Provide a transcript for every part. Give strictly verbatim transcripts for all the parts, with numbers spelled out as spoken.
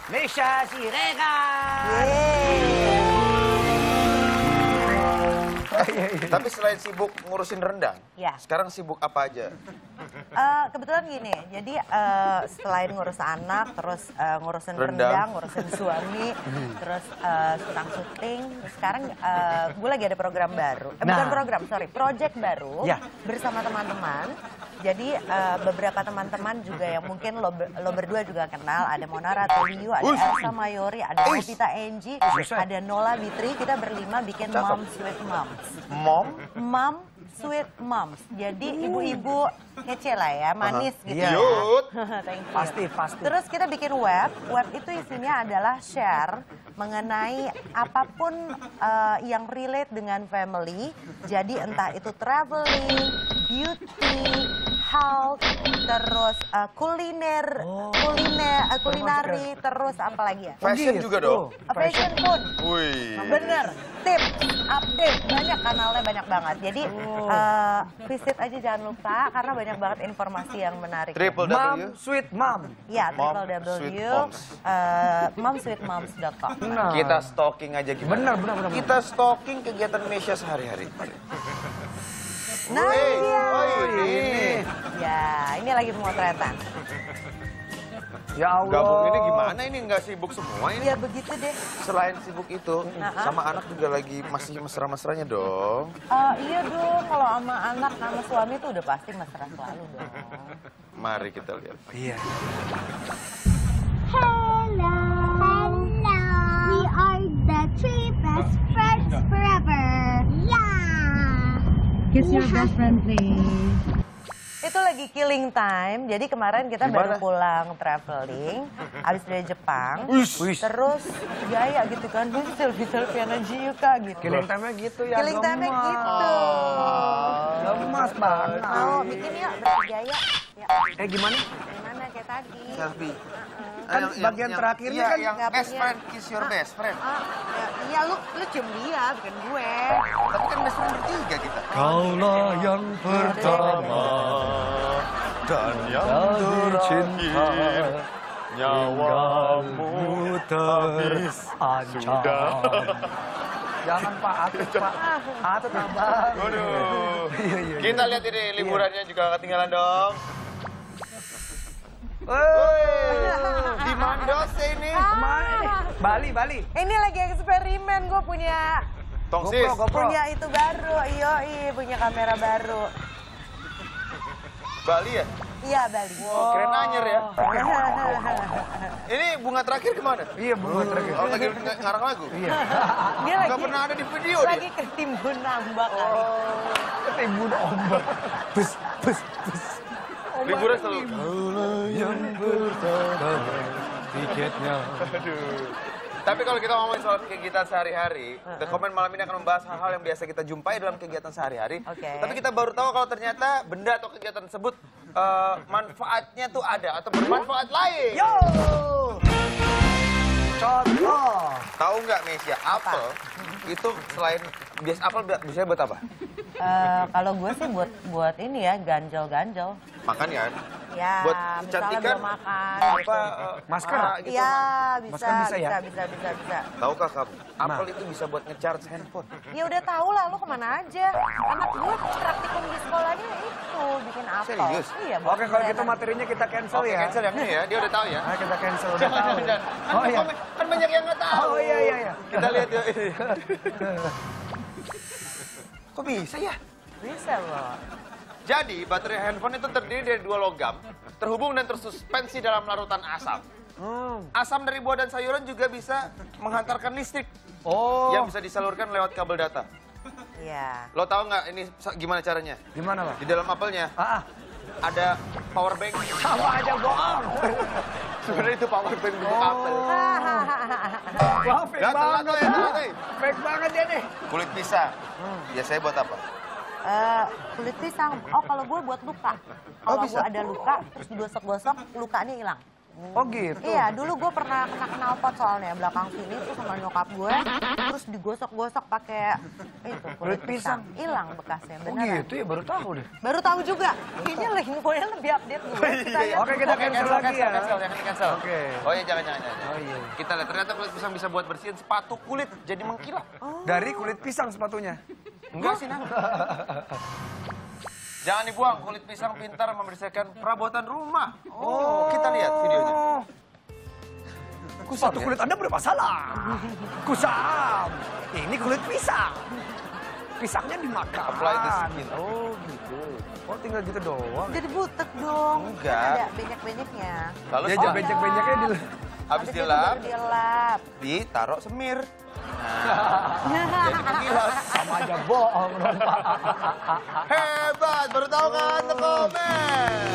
Meisha Siregar. Tapi selain sibuk ngurusin rendang, ya. sekarang sibuk apa aja? Uh, kebetulan gini, jadi uh, selain ngurus anak, terus uh, ngurusin rendang, rendang ngurusin suami, terus uh, sedang syuting. Sekarang uh, gue lagi ada program baru, eh, nah. bukan program, sorry, project baru ya. bersama teman-teman. Jadi uh, beberapa teman-teman juga yang mungkin lo, lo berdua juga kenal, ada Mona Ratuliu, ada Elsa Mayori, ada Novita Enji, ada Nola Bitri. Kita berlima bikin Mom Sweet Moms. Mom? Mom Sweet Moms. Jadi ibu-ibu kece lah ya, manis uh -huh. gitu. Cute. Ya. Thank you. Pasti, pasti. Terus kita bikin web. Web itu isinya adalah share mengenai apapun uh, yang relate dengan family. Jadi entah itu traveling, beauty, health, terus uh, kuliner, oh. kuliner, uh, kulinari, terus apa lagi ya? Fashion juga dong? Uh, fashion food. Wih. Bener, tips, update, banyak kanalnya banyak banget. Jadi oh. uh, visit aja jangan lupa karena banyak banget informasi yang menarik. Triple W? Mom Sweet Mom. Ya, triple W, uh, momsweetmoms dot com. Nah. Kita stalking aja gimana? Bener, bener, bener. Kita stalking kegiatan Meisha sehari-hari. Nah, hey, iya. Oh ini. Ya, ini lagi pemotretan. Ya Allah. Gabung ini gimana ini? Nggak sibuk semua ini? Ya begitu deh. Selain sibuk itu, uh-huh. sama anak juga lagi masih mesra-mesranya dong. Uh, iya dong, kalau sama anak sama suami tuh udah pasti mesra selalu dong. Mari kita lihat. Iya. Hello. Hello. We are the three best friends forever. Yeah. Kiss your best friend, please. Itu lagi killing time, jadi kemarin kita Gimana? baru pulang traveling, habis dari Jepang, Uish. Uish. terus gaya gitu kan, wih selfie-selfiean aja yuk kak gitu. Killing time-nya gitu ya, Killing time-nya gemas. gitu. Gemas banget. Mau bikin yuk, bergaya. Ya. Eh gimana? Gimana kayak tadi? Selfie. Kan bagian terakhirnya iya, kan yang nggak best punya. friend, kiss your best friend. Ah, ya, iya lu, lu cium dia, bukan gue. Tapi kan best friend bertiga kita. Kaulah yang pertama dan yang tercinta, nyawamu terancam. Jangan Pak Atut, Pak. Atut abang. Waduh. Iya, iya, Kita iya. lihat ini liburannya juga gak ketinggalan dong. Di Mandose ini. Kemana ini? Bali, Bali. Ini lagi eksperimen, gue punya Tongsis. GoPro, GoPro. punya itu baru, yoi, punya kamera baru. Bali ya? Iya, Bali. Wow. Keren anyer ya. Ini bunga terakhir kemana? Iya, bunga terakhir. Oh, lagi ng- ngarang lagu? Iya. Dia lagi Gak pernah ada di video lagi dia. ketimbun nambah kali. Oh. Ketimbun ombak. Bus, bus, bus. Liburan selalu. Kaulah yang pertama tiketnya. Aduh. Tapi kalau kita ngomongin soal kegiatan sehari-hari, The Comment malam ini akan membahas hal-hal yang biasa kita jumpai dalam kegiatan sehari-hari. Oke. Tapi kita baru tahu kalau ternyata benda atau kegiatan tersebut eh, manfaatnya tuh ada atau bermanfaat lain. Yo! Contoh. Tahu nggak Meisha, apel itu selain biasa apel biasanya buat apa? Eh, kalau gue sih buat buat ini ya, ganjel-ganjel. Makan ya? Ya, Buat misalnya kecantikan belum makan. apa gitu. eh, Masker? mata gitu. Iya, bisa, Masker bisa bisa, ya? bisa, bisa, bisa. Tahukah kamu, apel itu bisa buat ngecharge handphone. Ya udah tahu lah, lu kemana aja. Anak gue praktikum di sekolahnya itu, bikin apel. Serius? Iya, buat Oke, kalau gitu kelihatan. materinya kita cancel Oke, ya. cancel yang ini ya, dia udah tahu ya. Nah, kita cancel udah Jangan, tahu. jangan, jangan. Kan, Oh iya. kan banyak yang nggak tahu. Oh iya, iya, iya. Kita lihat yuk ini. Kok bisa ya? Bisa loh. Jadi, baterai handphone itu terdiri dari dua logam, terhubung dan tersuspensi dalam larutan asam. Hmm. Asam dari buah dan sayuran juga bisa menghantarkan listrik Oh. yang bisa disalurkan lewat kabel data. Iya. Lo tahu nggak ini sa- gimana caranya? Gimana, Pak? Di dalam apelnya Ah, ah. ada power bank. Sama aja bohong. Sebenarnya itu power bank bentuk apel. Wah, fake Gak telat banget. tuh ya, telat tuh. Fake banget dia nih. Kulit pisang. Biasanya buat apa? Eh, kulit pisang. Oh, kalau gue buat luka. Kalau Oh, bisa? gue ada luka, terus digosok-gosok, lukanya hilang. Oh gitu? Iya, dulu gue pernah kena knalpot soalnya belakang sini tuh sama nyokap gue. Terus digosok-gosok pakai itu kulit pisang. Hilang bekasnya, Oh beneran. gitu ya, baru tahu deh. Baru tahu juga. Kayaknya lagi infonya lebih update gue. Kita lihat. Oke, kita cancel lagi ya. Cancel, jangan cancel. Oke. Oh iya, jangan, jangan, jangan. Oh iya. Kita lihat, ternyata kulit pisang bisa buat bersihin sepatu kulit jadi mengkilap. Dari kulit pisang sepatunya. Enggak sih, Nang. Jangan dibuang, kulit pisang pintar membersihkan perabotan rumah. Oh, kita lihat videonya. Sepatu kulit Anda bermasalah. Kusam. Ini kulit pisang. Pisangnya dimakan. Apply the skin. Oh gitu. Oh tinggal gitu doang. Jadi butek dong. Enggak. Kan ada benyek-benyeknya. Lalu Dia setelah benjek-benjeknya di... habis Habis itu dilap, baru dilap. ditaruh semir. Nah, jadi mengkilap. Sama aja bohong dong, Pak. Hebat, baru tahu kan The Comment.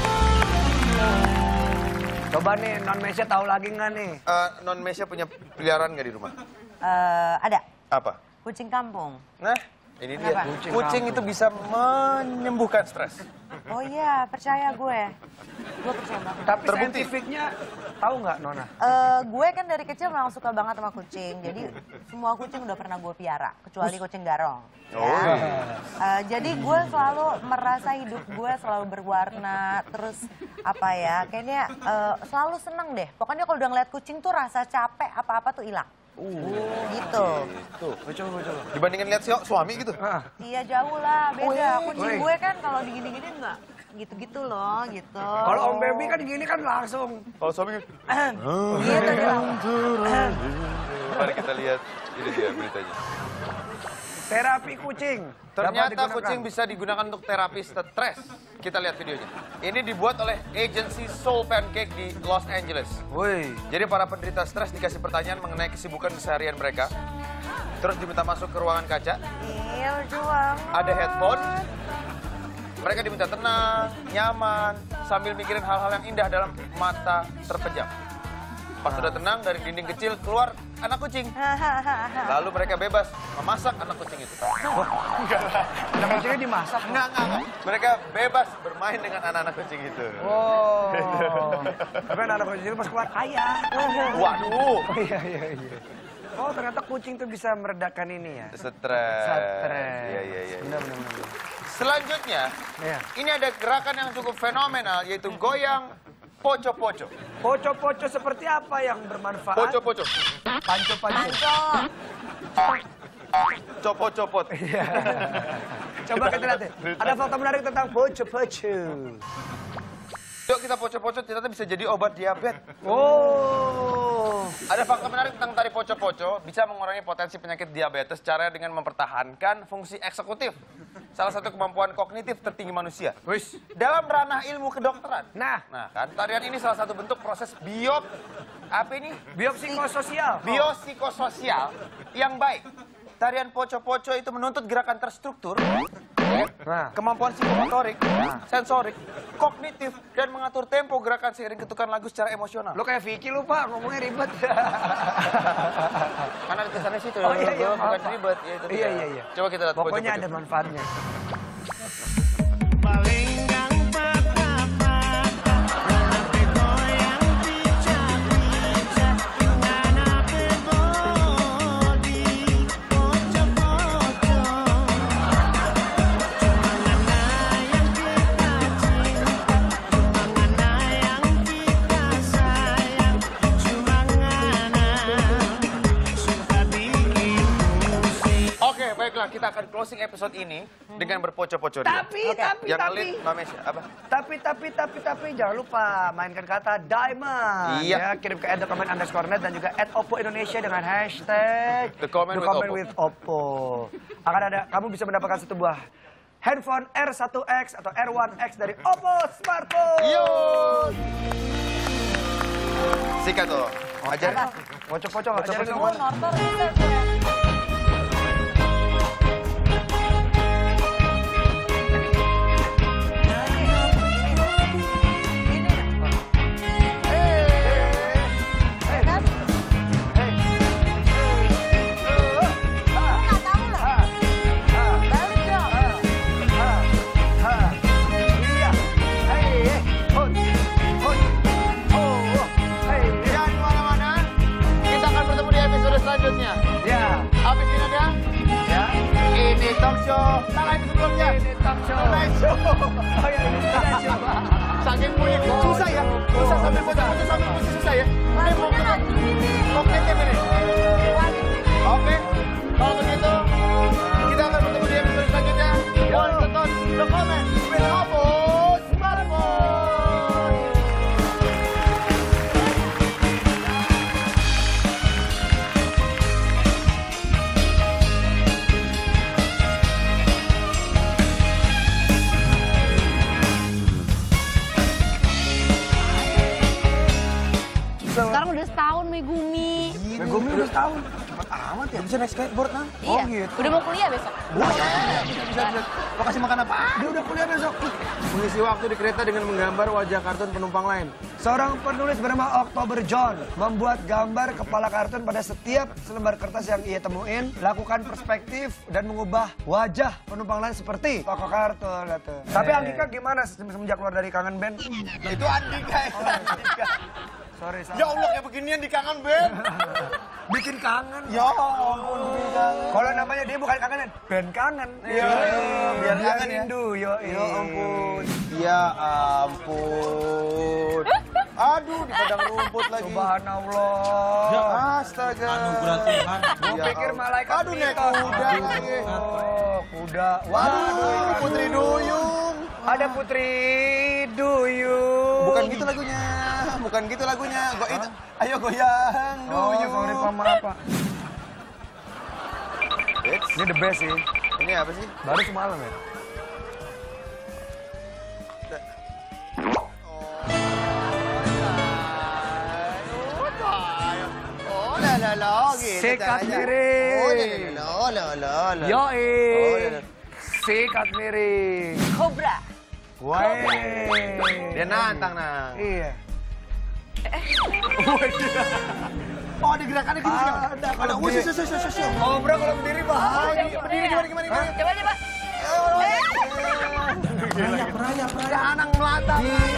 Coba nih, non Mesya tahu lagi nggak nih? Eh, non Mesya punya peliharaan nggak di rumah? Eh, ada Apa? kucing kampung. Nah, ini dia. Kenapa? Kucing, Kucing itu bisa menyembuhkan stres. Oh iya, percaya gue. Gue percaya banget. Tapi Terbukti. saintifiknya tahu nggak, Nona? Eh, gue kan dari kecil memang suka banget sama kucing. Jadi semua kucing udah pernah gue piara, kecuali kucing garong. Oh, Ya. iya. Eh, jadi gue selalu merasa hidup gue selalu berwarna. Terus apa ya, kayaknya eh, selalu seneng deh. Pokoknya kalau udah ngeliat kucing tuh rasa capek apa-apa tuh hilang. Gitu. Tuh, Coba, coba, coba. dibandingin lihat si suami gitu. Ah, Iya jauh lah, beda. Kucing Woi. gue kan kalau digini-gini enggak gitu-gitu loh, gitu. kalau Om Baby kan gini kan langsung. Kalau suami gitu. Gitu dia langsung. Mari kita lihat ini dia beritanya. Terapi kucing. Dapat Ternyata digunakan. kucing bisa digunakan untuk terapi stres. Kita lihat videonya. Ini dibuat oleh agensi Soul Pancake di Los Angeles. Woi. Jadi para penderita stres dikasih pertanyaan mengenai kesibukan keseharian mereka. Terus diminta masuk ke ruangan kaca. Iya, lucu banget. Ada headphone. Mereka diminta tenang, nyaman, sambil mikirin hal-hal yang indah dalam mata terpejam. Pas sudah tenang, dari dinding kecil keluar anak kucing. Lalu mereka bebas memasak anak kucing itu. Enggak lah. Anak kucingnya dimasak. Enggak, enggak, enggak. Mereka bebas bermain dengan anak-anak kucing itu. Oh. Tapi anak kucing itu pas keluar ayah. Waduh. Oh iya, iya, iya. Oh ternyata kucing tuh bisa meredakan ini ya. Stres. Stres. Iya, iya, iya. Benar, benar, benar. Selanjutnya, Iya. ini ada gerakan yang cukup fenomenal, yaitu goyang poco-poco. Poco-poco seperti apa yang bermanfaat? Poco-poco. Panco-panco. Panco. Copot-copot. Iya. Coba kita lihat deh. Ada fakta menarik tentang poco-poco. Yuk kita poco-poco ternyata bisa jadi obat diabetes. Oh. Ada fakta menarik tentang tari poco-poco, bisa mengurangi potensi penyakit diabetes caranya dengan mempertahankan fungsi eksekutif. Salah satu kemampuan kognitif tertinggi manusia. Wis. Dalam ranah ilmu kedokteran. Nah, Nah kan, tarian ini salah satu bentuk proses biop, apa ini? biopsikososial. Biopsikososial yang baik. Tarian poco-poco itu menuntut gerakan terstruktur, Nah. kemampuan psikomotorik, sensorik, kognitif, dan mengatur tempo gerakan seiring ketukan lagu secara emosional. Lo kayak Vicky lu Pak, ngomongnya ribet. Karena di sana situ, Oh, iya, iya, bukan maaf, Pak. ribet. Ya, itu Iya, dia. iya, iya. Coba kita lihat Pokoknya poco-poco. ada manfaatnya. Oke, baiklah, kita akan closing episode ini dengan berpoco-poco dia. Tapi, tapi, Yang tapi. ngelit Mamesya, apa? Tapi, tapi, tapi, tapi, jangan lupa mainkan kata diamond. Iya. Ya, kirim ke at document underscore net dan juga at Oppo Indonesia dengan hashtag The Comment with Oppo. with Oppo. Akan ada, kamu bisa mendapatkan satu buah handphone R satu X atau R satu X dari Oppo Smartphone. Yo! Sikat tuh. Ajar. Pocok-pocok, ajarin Pocok-pocok. dong. Oh, Nortor bisa gue. Iya. Hey, hey. Hot, hot. Oh, Show. Salah itu sebelumnya. Ini talk show. Tonight Show. Oh ya, ini Tonight Show. Saking punya susah ya. Susah sambil foto-foto sambil musik susah ya. Ini mau kita konkretnya ini. Oke. Kalau begitu kita akan bertemu di episode selanjutnya. Jangan tonton The Comment with Oppo Smartphone. Sekarang udah setahun Megumi. Megumi udah setahun. Cepet amat ya. Bisa naik skateboard, Nang? Iya. Oh gitu. Udah mau kuliah besok. Bisa, bisa, bisa. Lo kasih makan apa? Dia udah kuliah besok. Mengisi waktu di kereta dengan menggambar wajah kartun penumpang lain. Seorang penulis bernama October John membuat gambar kepala kartun pada setiap selembar kertas yang ia temuin, lakukan perspektif dan mengubah wajah penumpang lain seperti tokoh kartun. Gitu. Tapi Andika gimana semenjak keluar dari Kangen Band? Itu Andika ya. Andika. Sorry, Ya Allah, kayak beginian di Kangen Band. bikin kangen. Ya ampun, bikin kangen. Kalau namanya dia bukan kangen, band kangen. Iya, biar kangen ya. Rindu, yo. Ya ampun. Ya ampun. Aduh, di padang rumput lagi. Subhanallah. Astaga. Anugerah Tuhan. Gue Ya pikir ampun. malaikat Aduh, naik mitos. kuda lagi. Oh, kuda. Waduh, Putri Duyung. Ada Putri Duyung. Bukan gitu lagunya. Bukan gitu lagunya. Go, itu. Ayo goyang Oh, Duyung. sorry Pak, maaf Pak. It's, Ini the best sih. ini apa sih? Baru semalam ya. Oh, la la la, gitu Sikat caranya. miring. Oh, la la la la la. Yoi. Oh, la, la. Sikat miring. Kobra. Woi. Dia nantang, Nang. Iya. Oh, ada gerakannya gitu. Ada, ada. kalau Oh, berdiri. syo, syo, syo, syo, syo. Ngobrol kalau berdiri bahaya. Berdiri gimana, gimana, gimana? Coba coba. Raya, raya, raya. Jangan melata.